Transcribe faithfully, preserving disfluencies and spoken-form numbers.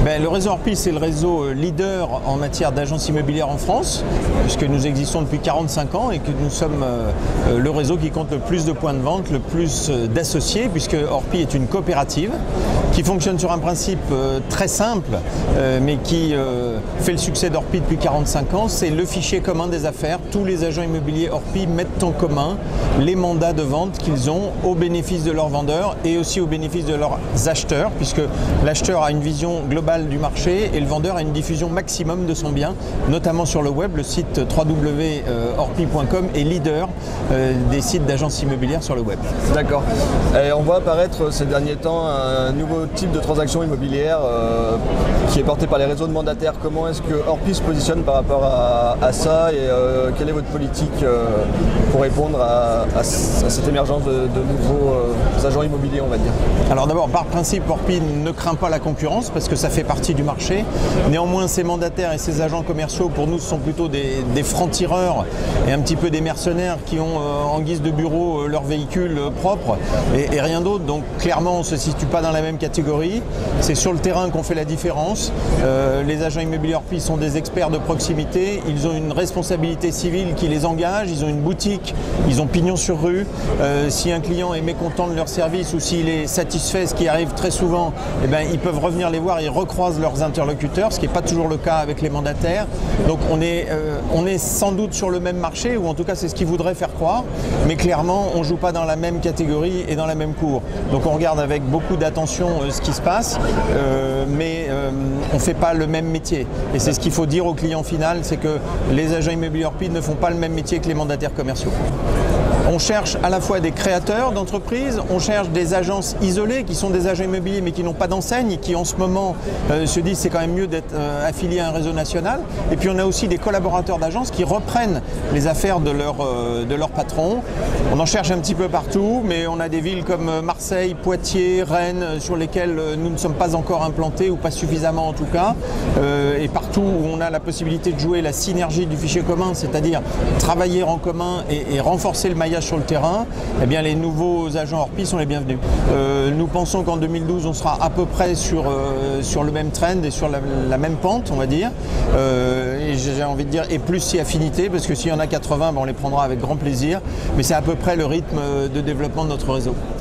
Ben, le réseau Orpi, c'est le réseau leader en matière d'agences immobilières en France, puisque nous existons depuis quarante-cinq ans et que nous sommes euh, le réseau qui compte le plus de points de vente, le plus d'associés, puisque Orpi est une coopérative qui fonctionne sur un principe euh, très simple, euh, mais qui euh, fait le succès d'Orpi depuis quarante-cinq ans, c'est le fichier commun des affaires. Tous les agents immobiliers Orpi mettent en commun les mandats de vente qu'ils ont au bénéfice de leurs vendeurs et aussi au bénéfice de leurs acheteurs, puisque l'acheteur a une vision globale du marché et le vendeur a une diffusion maximum de son bien, notamment sur le web. Le site w w w point orpi point com est leader euh, des sites d'agences immobilières sur le web. D'accord. Et on voit apparaître ces derniers temps un nouveau type de transaction immobilière euh, qui est porté par les réseaux de mandataires. Comment est-ce que Orpi se positionne par rapport à, à ça et euh, quelle est votre politique euh, pour répondre à, à, à cette émergence de, de nouveaux euh, agents immobiliers, on va dire? Alors d'abord, par principe, Orpi ne craint pas la concurrence parce que ça fait partie du marché. Néanmoins, ces mandataires et ces agents commerciaux, pour nous, sont plutôt des, des francs-tireurs et un petit peu des mercenaires qui ont euh, en guise de bureau euh, leur véhicule euh, propre et, et rien d'autre. Donc clairement, on ne se situe pas dans la même catégorie. C'est sur le terrain qu'on fait la différence. Euh, les agents immobiliers Orpi sont des experts de proximité. Ils ont une responsabilité civile qui les engage. Ils ont une boutique, ils ont pignon sur rue. Euh, si un client est mécontent de leur service ou s'il est satisfait, ce qui arrive très souvent, eh ben, ils peuvent revenir les voir, ils recroisent leurs interlocuteurs, ce qui n'est pas toujours le cas avec les mandataires. Donc on est, euh, on est sans doute sur le même marché, ou en tout cas c'est ce qu'ils voudraient faire croire, mais clairement on ne joue pas dans la même catégorie et dans la même cour. Donc on regarde avec beaucoup d'attention euh, ce qui se passe, euh, mais euh, on ne fait pas le même métier. Et c'est ce qu'il faut dire au client final, c'est que les agents immobiliers Orpi ne font pas le même métier que les mandataires commerciaux. On cherche à la fois des créateurs d'entreprises, on cherche des agences isolées qui sont des agents immobiliers mais qui n'ont pas d'enseigne et qui en ce moment euh, se disent c'est quand même mieux d'être euh, affilié à un réseau national. Et puis on a aussi des collaborateurs d'agences qui reprennent les affaires de leur, euh, de leur patron. On en cherche un petit peu partout, mais on a des villes comme Marseille, Poitiers, Rennes sur lesquelles nous ne sommes pas encore implantés ou pas suffisamment en tout cas. Euh, et partout où on a la possibilité de jouer la synergie du fichier commun, c'est-à-dire travailler en commun et, et renforcer le maillage sur le terrain, eh bien les nouveaux agents Orpi sont les bienvenus. Euh, nous pensons qu'en deux mille douze, on sera à peu près sur, euh, sur le même trend et sur la, la même pente, on va dire. Euh, et j'ai envie de dire, et plus si affinité, parce que s'il y en a quatre-vingts, ben on les prendra avec grand plaisir. Mais c'est à peu près le rythme de développement de notre réseau.